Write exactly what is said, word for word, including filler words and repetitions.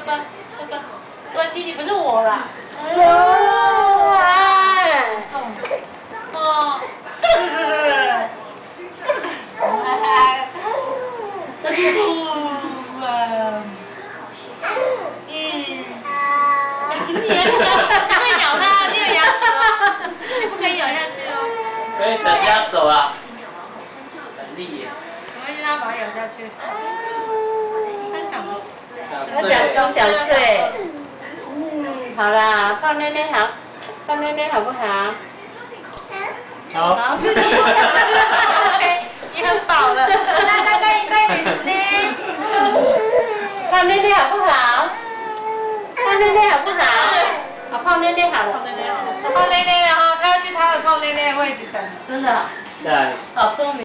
爸，爸爸，我弟弟不是我啦。痛。哦。 可以省下手啊，很厉耶。 我会让他把它咬下去。他想吃， 他想吃想睡。嗯，好啦，放奶奶好，放奶奶好不好？ 好。 好， 自己，OK，你很饱了，那再再一杯点呢？ 放奶奶好不好？放奶奶好不好？好，放奶奶好了。 泡奶奶，泡奶奶，然后他要去他的泡奶奶的位置等。 真的。 对。 好聪明。